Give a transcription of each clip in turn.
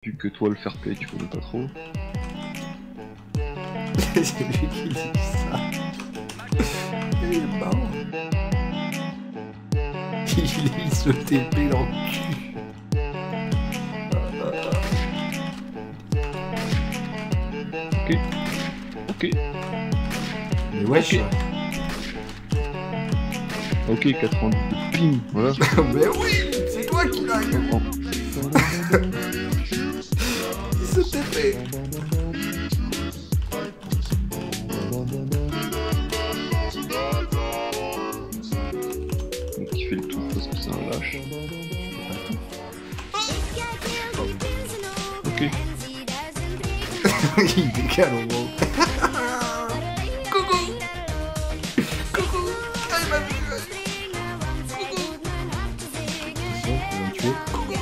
Vu que toi, le fair play, tu connais pas trop. C'est lui qui dit ça. Il est marrant. Il se TP dans le cul. Ok. Ok. Mais wesh. Ok, 90 de ping, voilà. Mais oui, c'est toi qui l'as eu. Il se TP. Donc il fait le tour parce que c'est un lâche. Ok. Il décale au moment. Coucou. Coucou. Ah, il m'a vu. Coucou. Attention, je vais me tuer. Coucou.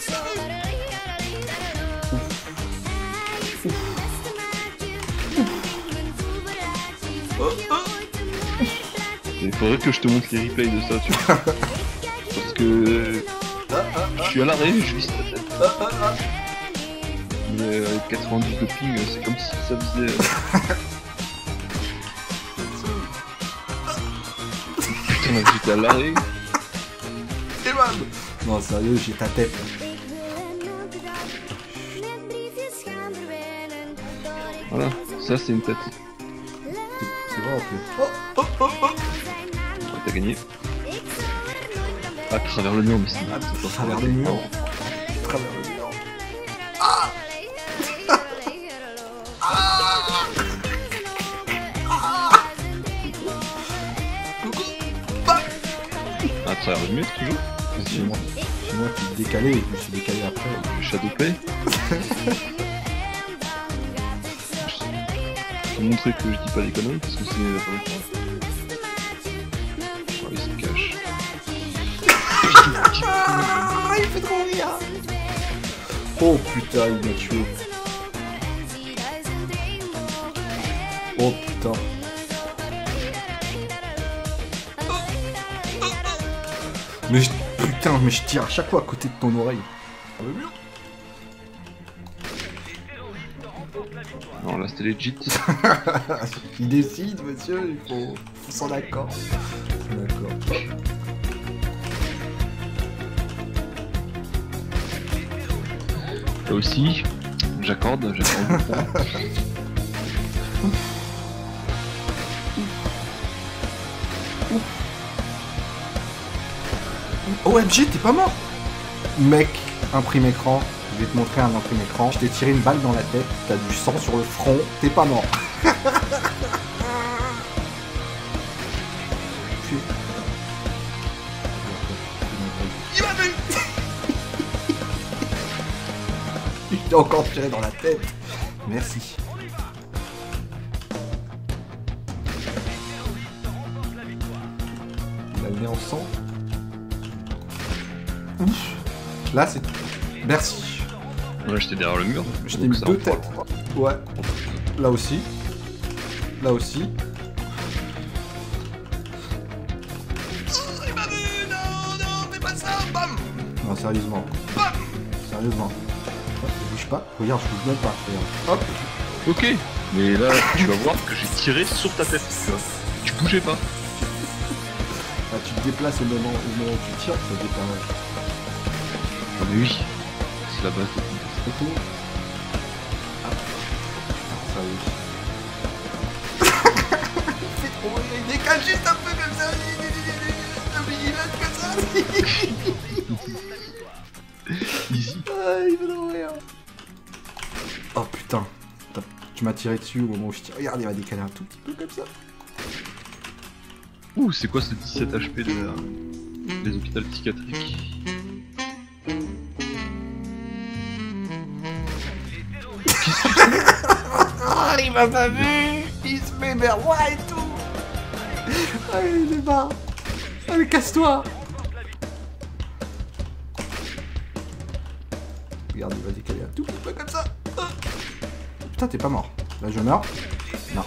Il faudrait que je te montre les replays de ça, tu vois. Parce que je suis à l'arrêt, je vis ta tête. Mais avec 90 de ping, c'est comme si ça faisait... Putain, là, j'étais à l'arrêt. Et bam. Non, sérieux, j'ai ta tête. Voilà, ça c'est une tête. C'est vrai en plus. Ouais, t'as gagné. À travers le mur, mais c'est pas À travers le mur. À travers le mur. Ah. À travers le mur, toujours. C'est moi qui me décalé et je me suis décalé après. Le Shadowplay. Je vais montrer que je dis pas des conneries parce que c'est vrai. Oh, il se cache. Ah, il fait trop rire. Oh putain, il m'a tué. Oh putain. Mais putain, mais je tire à chaque fois à côté de ton oreille. Non, là c'était legit. Il décide, monsieur, il faut s'en accord. D'accord. Là aussi, j'accorde. OMG, t'es pas mort. Mec, imprime écran. Je vais te montrer un imprime écran. Je t'ai tiré une balle dans la tête, t'as du sang sur le front, t'es pas mort. Il m'a vu. Il t'a encore tiré dans la tête. Merci. Il a le nez en sang. Ouf. Là, c'est... Merci. Ouais, j'étais derrière le mur. Je t'ai mis deux têtes. Ouais. Là aussi. Là aussi. Il m'a vu. Non, fais pas ça. Bam. Non, sérieusement. Bam. Sérieusement. Je bouge pas. Regarde, je bouge même pas. Regarde. Hop. Ok. Mais là, tu vas voir que j'ai tiré sur ta tête. Tu vois. Tu bougeais pas. Ah, tu te déplaces au moment où tu tires, ça déplace. Ah mais oui. C'est la base de tout. Et tout. Ah, sérieux. Il fait trop rire, il décale juste un peu comme ça. Comme ça. Easy. Ah, il fait trop rire. Oh putain. Tu m'as tiré dessus au moment où je tire. Regarde, il va décaler un tout petit peu comme ça. Ouh, c'est quoi ce 17 HP des hôpitaux psychiatriques? Ah, il m'a pas vu. Il se met vers moi et tout. Allez, il est bas. Allez, casse-toi. Regarde, il va décaler un tout petit peu comme ça. Putain, t'es pas mort. Là, je meurs. Non.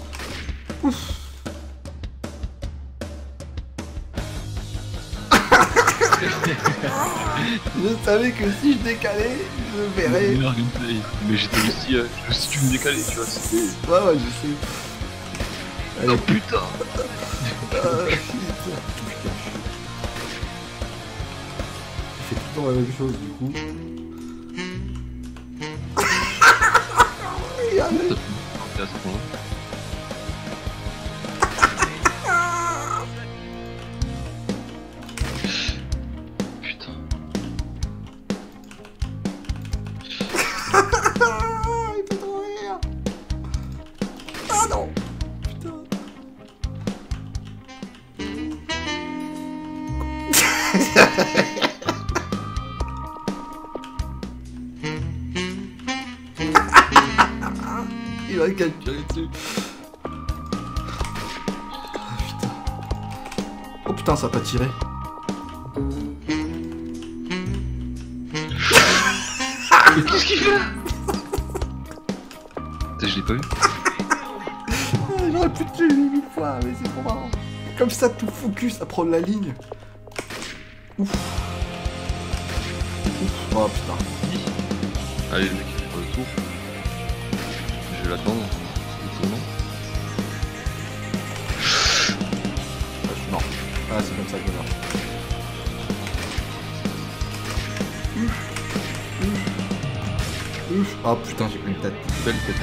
Ouf. Je savais que si je décalais, je verrais. Meilleur gameplay. Mais j'étais aussi... si tu me décalais, tu vois, c'était... Ouais, je sais. Allez, Oh putain. putain. Il fait tout le temps la même chose, du coup. Regardez. Ça fait à ce point-là. Putain. Il fait trop rire. Ah non. Putain. Il va capturer dessus. Ah putain. Oh putain, ça a pas tiré. Mais qu'est-ce qu'il fait là? Putain, je l'ai pas vu. J'aurais pu te tuer 1000 fois, mais c'est trop marrant. Comme ça, tout focus à prendre la ligne. Ouf. Ouf. Oh putain. Allez, le mec, il fait pas le tour. Je vais l'attendre. Doucement. Ah, je suis mort. Ah, c'est comme ça que je meurs. Ouf. Oh putain, j'ai pris une tête. Belle tête.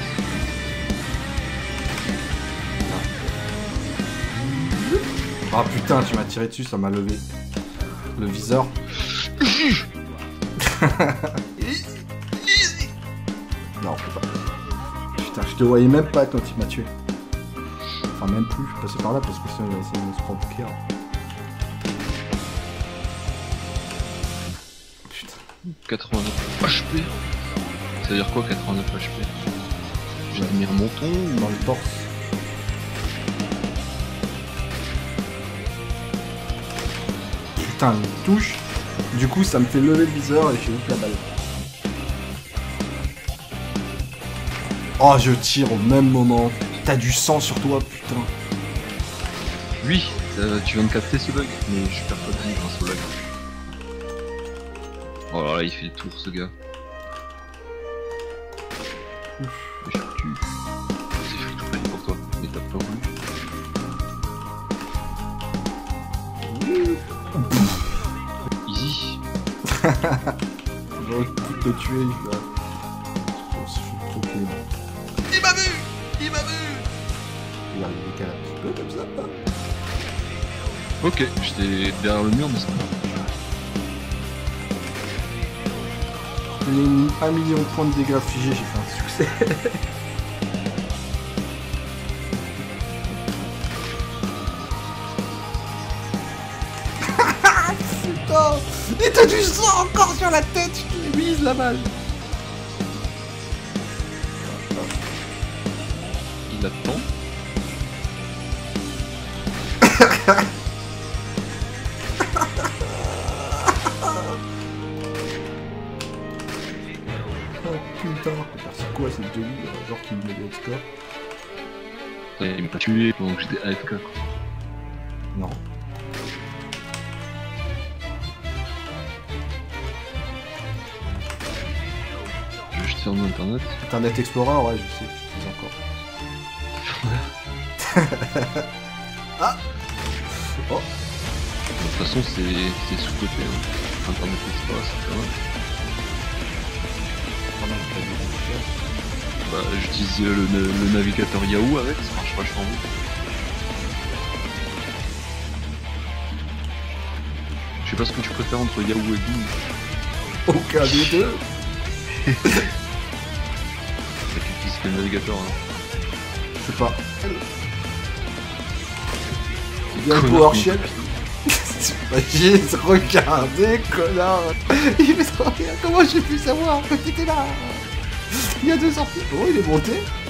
Ah putain, tu m'as tiré dessus, ça m'a levé. Le viseur. Non, faut pas. Putain, je te voyais même pas quand il m'a tué. Enfin, même plus. Je passais par là parce que sinon il va essayer de me se prendre au cœur. Putain. 89 HP. Ça veut dire quoi 89 HP? J'ai mis un menton ou... Dans le torse. Putain, une touche. Du coup, ça me fait lever le viseur et je loupe la balle. Oh, je tire au même moment. T'as du sang sur toi, putain. Oui, tu viens de capter ce bug, mais je perds pas de vie grâce au lag. Oh là là, il fait le tour ce gars. Ouf. Je tue. C'est free to play pour toi, mais t'as pas voulu. Easy. J'aurais pu te tuer, je suis trop clean. Il m'a vu. Il m'a vu. Il arrive à décaler un petit peu comme ça. Ok, j'étais derrière le mur, mais c'est pas grave. J'ai mis 1 million de points de dégâts figés, j'ai fait un succès. Putain! Et t'as du sang encore sur la tête, je te l'ai mise la balle! Il attend. Oh putain! C'est quoi cette Jelly? Genre qui me met des score? Il m'a pas tué pendant que j'étais AFK quoi. Non. Je vais juste fermer internet. Internet Explorer, ouais, je sais, j'utilise encore. Ah! Oh! De toute façon, c'est sous-côté. Hein. Internet Explorer, c'est pas mal. Bah, j'utilise le navigateur Yahoo avec, ça marche vachement bien. Je sais pas ce que tu préfères entre Yahoo et Bing. Aucun des deux! Tu utilises quel navigateur hein? Je sais pas. Il y a le PowerShell. T'imagines, regardez, connard. Il fait trop rien. Comment j'ai pu savoir que t'étais là? Il y a 2 sorties. Oh, il est monté.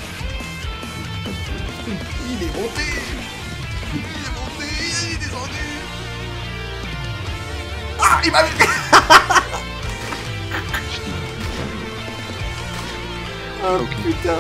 Il est monté. Il est monté. Il est descendu. Ah, il m'a vu. Oh Ok. putain.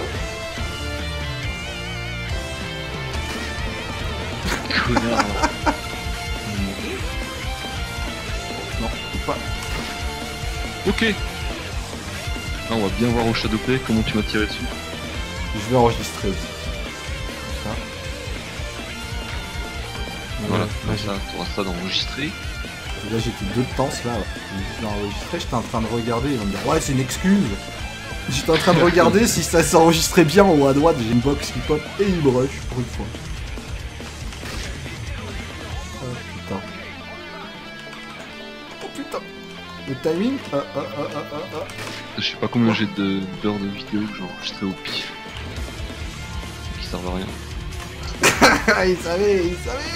Connard. Non, faut pas. Ok. Ah, on va bien voir au Shadowplay comment tu m'as tiré dessus. Je vais enregistrer aussi. Ça. Voilà, là, comme ça, t'auras ça d'enregistrer. Là j'étais deux temps là. Je l'ai enregistré, j'étais en train de regarder, ils vont me dire ouais c'est une excuse. J'étais en train de regarder si ça s'enregistrait bien en haut à droite, j'ai une box qui pop et il brush pour une fois. Oh putain. Oh putain. Le timing. Je sais pas combien j'ai d'heures de vidéo que j'ai enregistré au pif. Qui servent à rien. Il savait.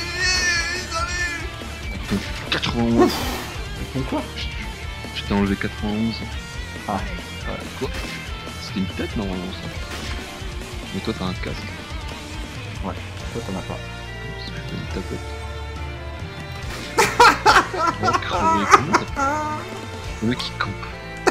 Donc 91. Donc quoi? Je t'ai enlevé 91. Ah. Ouais. Quoi? C'était une tête normalement ça. Mais toi t'as un casque. Ouais, toi t'en as pas. C'est plutôt une tapette. Oh, crevé, comment ça? Le mec il campe.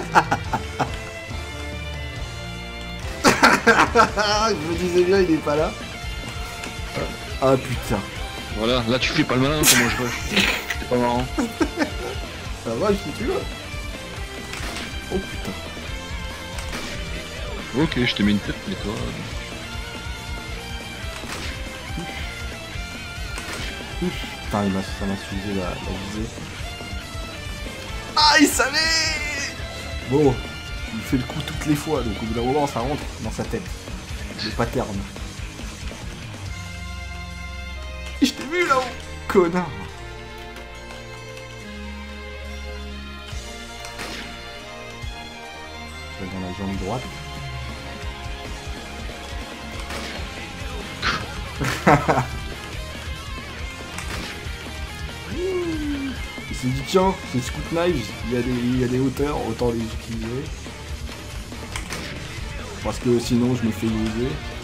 Je me disais bien il est pas là. Ah putain. Voilà, là tu fais pas le malin comment je rush. C'est pas marrant. Ça va, si tu veux. Oh putain. Ok, je t'ai mis une tête, mais toi... Putain, ça m'a suivi la visée. Ah, il savait. Bon, il fait le coup toutes les fois, donc au bout d'un moment, ça rentre dans sa tête. Le pattern. Je t'ai vu là-haut, connard. Je vais dans la jambe droite. Il s'est dit tiens, c'est Scout Knives, il y a des hauteurs, autant les utiliser. Parce que sinon je me fais user.